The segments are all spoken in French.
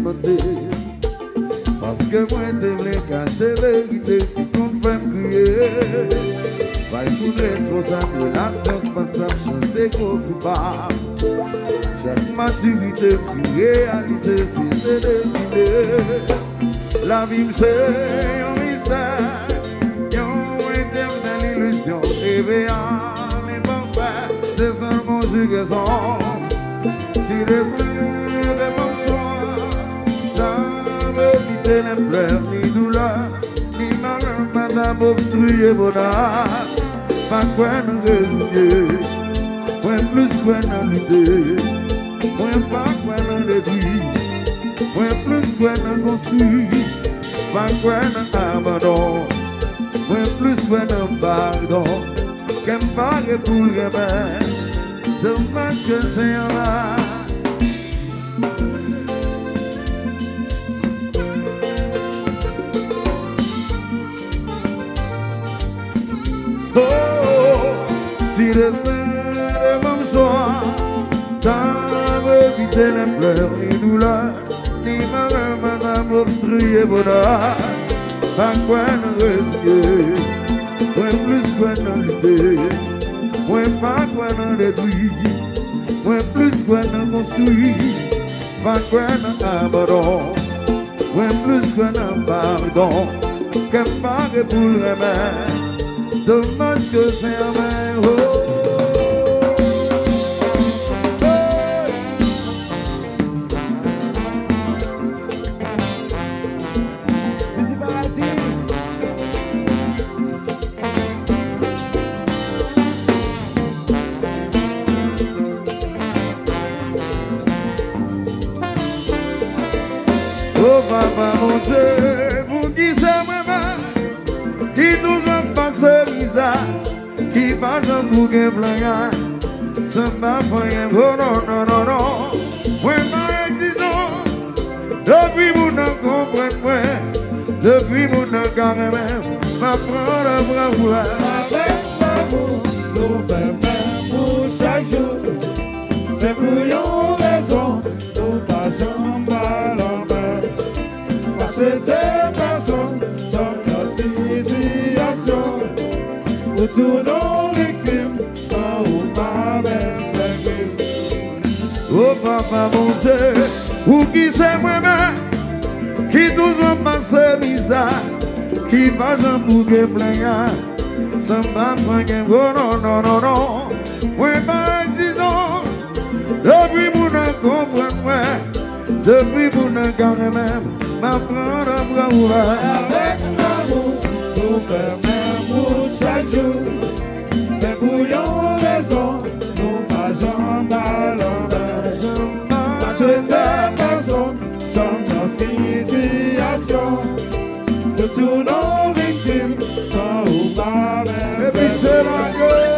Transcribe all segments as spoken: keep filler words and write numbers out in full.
mentir. Parce que moi te voulais cacher la vérité qui compte pas me crier. Vai pour responsable de l'action parce que ça change des coupables. Chaque maturité pour réaliser c'est décider. La vie c'est un mystère, un éternel illusion. Éveillant les papas, c'est seulement jugaison. Si les yeux de mon choix, ça me quitte les pleurs, ni douleur, ni malheur, madame obstruer bonheur. Pas quoi nous résigner, point plus quoi nous lutter, point pas quoi nous détruire, point plus quoi nous construire, pas quoi nous abandon, point plus quoi nous pardon, qu'un pague pour le remède, dommage que c'est en là. Si le de mon choix, t'as évité les pleurs, ni douleur, ni malheur, madame obstruer bonheur. Pas quoi nous risquer, point plus quoi nous lutter, point pas quoi nous détruire, point plus quoi nous construire, pas quoi nous abandon, point plus quoi nous pardon, qu'un pague pour le remède. Dommage que c'est un verre. Oh, c'est parti. Oh papa mon Dieu, pour qui c'est vraiment, qui nous a passé bizarre, qui va j'en bouger blanc, ça m'a fait oh non non non non, moi ma disons, depuis mon n'en comprenne point, depuis mon n'en carré même, ma prendre un bras ouvert. Avec l'amour, nous faisons même pour chaque jour, c'est pour une raison, nous passons mal en main, parce que des personnes sont dans situation. Pour tous nos victimes, sans ou pas même faire. Oh papa mon Dieu, pour qui c'est moi-même, qui toujours passe bizarre, qui va j'en bouger plein, sans pas prendre oh non non non non, moi pas disons, depuis mon n'en comprenne moi, depuis mon n'en carré même, ma prendre un bras ouvert. Avec l'amour, nous faire même pour chaque jour, c'est pour une raison, nous passons mal en bas. Parce que des personnes sont dans situation, de tous nos victimes sont ou pas même. Et puis c'est la gueule.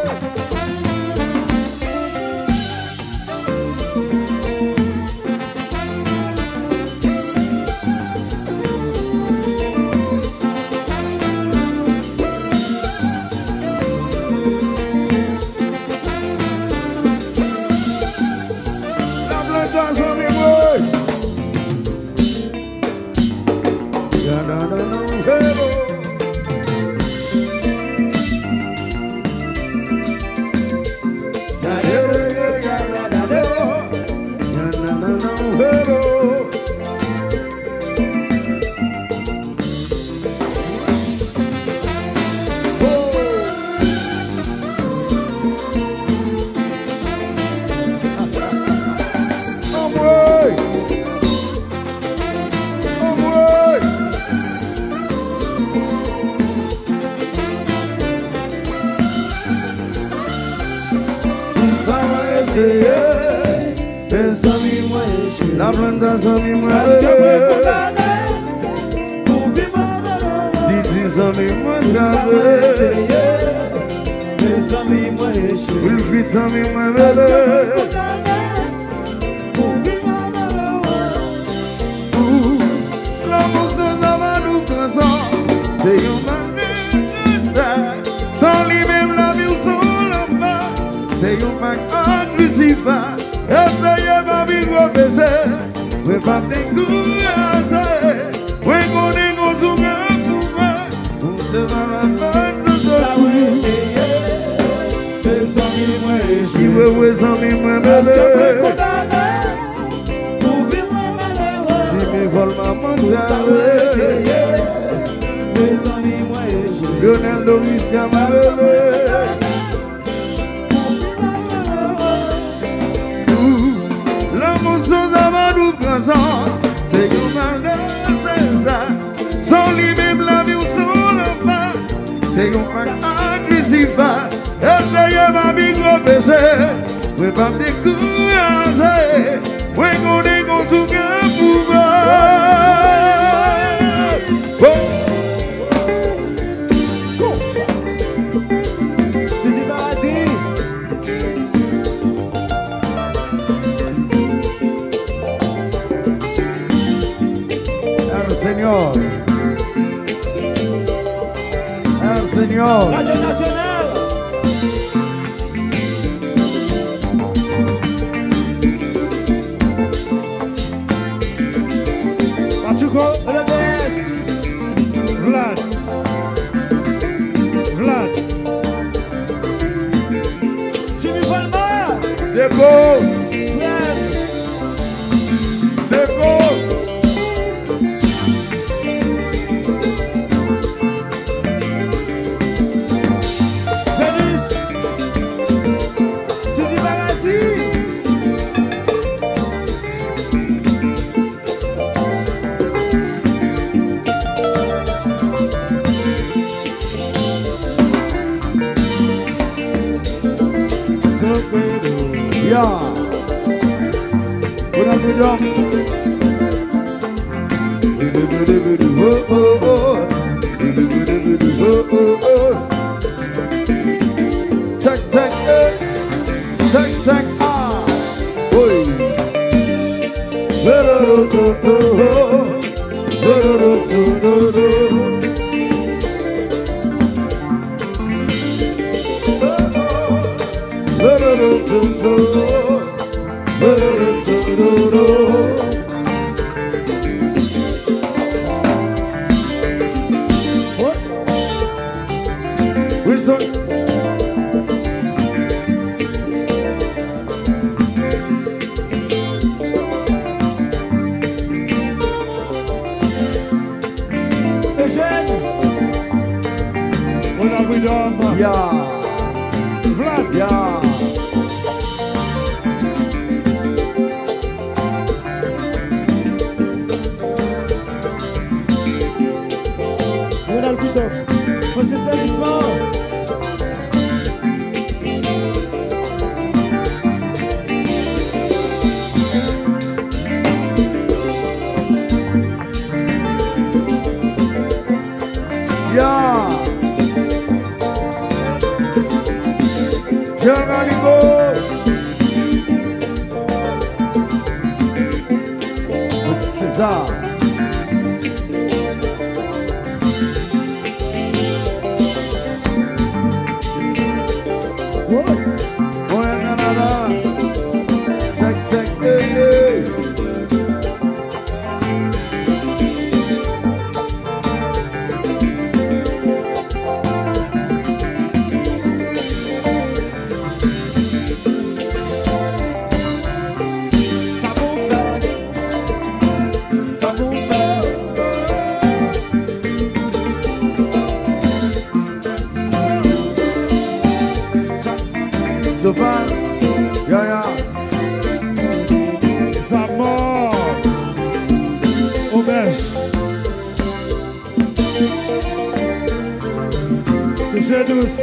La plantation mi moi parce que moi condamné pour vivre malheureux. Dix amis moi j'avais mes amis moi échoué. Will fit amis moi parce que moi condamné pour vivre malheureux. L'amour sans avoir nous présent, c'est un manière sans lui même la vie sans l'embarras. C'est un manière Lucifer. Essayez ma vie gros baiser, mais pas décourager. Ouais, qu'on est qu'on joue un pouvoir. On se va la fête de ce si vous voulez sans mes mains, parce que vous condamnez pour vivre malheureux. Si mes vols maman savait, mes amis, moi et je. Lionel Doris, y'a malheureux. L'amour sans avoir nous présent, c'est que malheur, c'est ça. Sans lui-même la vie ou sans le pas, c'est qu'on fait agressif. Essayez ma vie gros péché, oui pas me décourager, oui qu'on est qu'on tout qu'un pouvoir. C'est parti. El Señor, El Señor. Radio Nacional. Vlad, Vlad, Jimmy Palmer, Deco, Vlad, Deco, Venus, Suzy Baladi. Yeah, what have we done? Oh, oh, oh. Oh, oh, oh. Check, check, eh. Check, check, ah. Oi. What? Wilson. Eugène. What have we done? Yeah. Vlad. Yeah. Você está limpão. Yeah. Jerganico. César. Yeah, yeah. Zamor, Omesh, Jesus,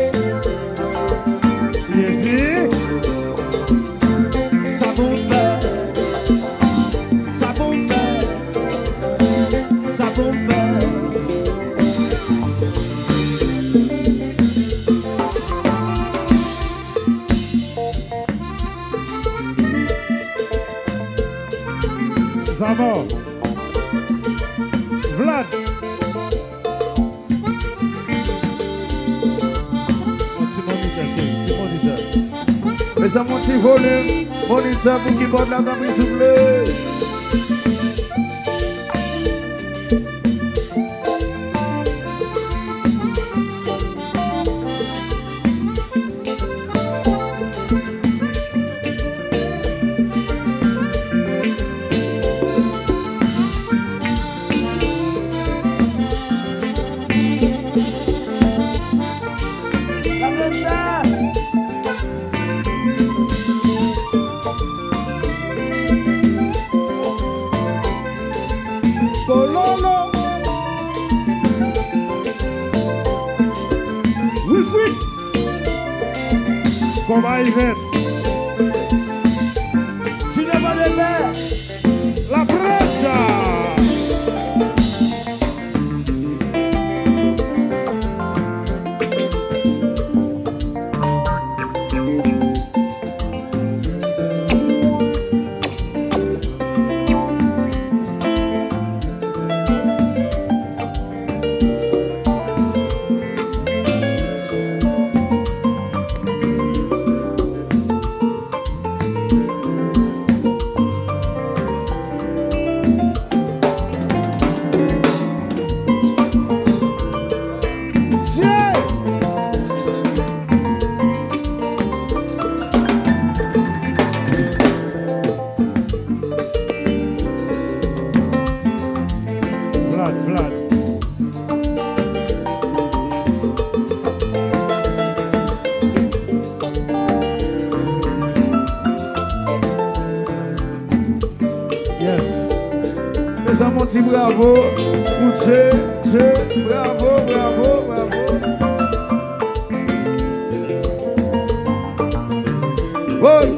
Yezi, Sabon Fer, Sabon Fer, Sabon Fer. Zamor, Vlad. Mais ça monte volume, moniteur pour qui porte la caméra s'il vous plaît. Wilfried. Combat Yvette. Cinéma des Pères. La Preta. Bravo, Che, Che, bravo, bravo, bravo. Oh.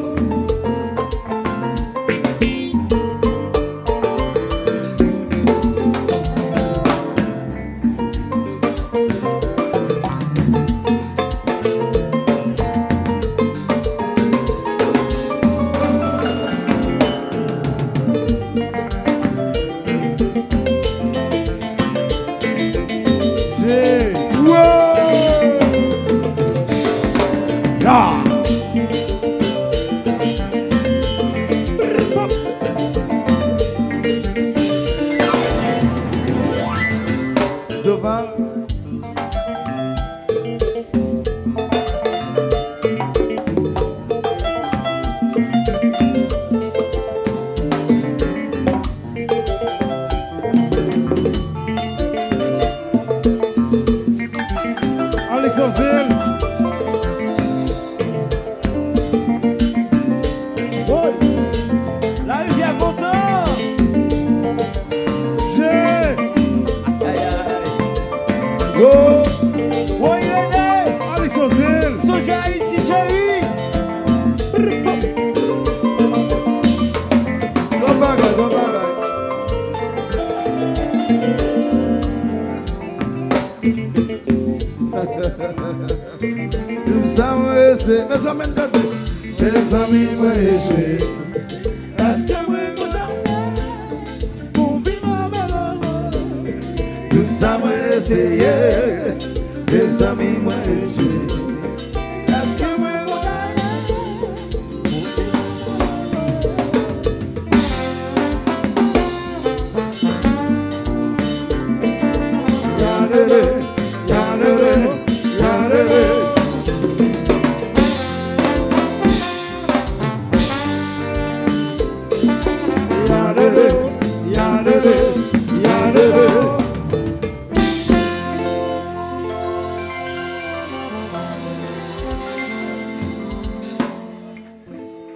Des amis, moi,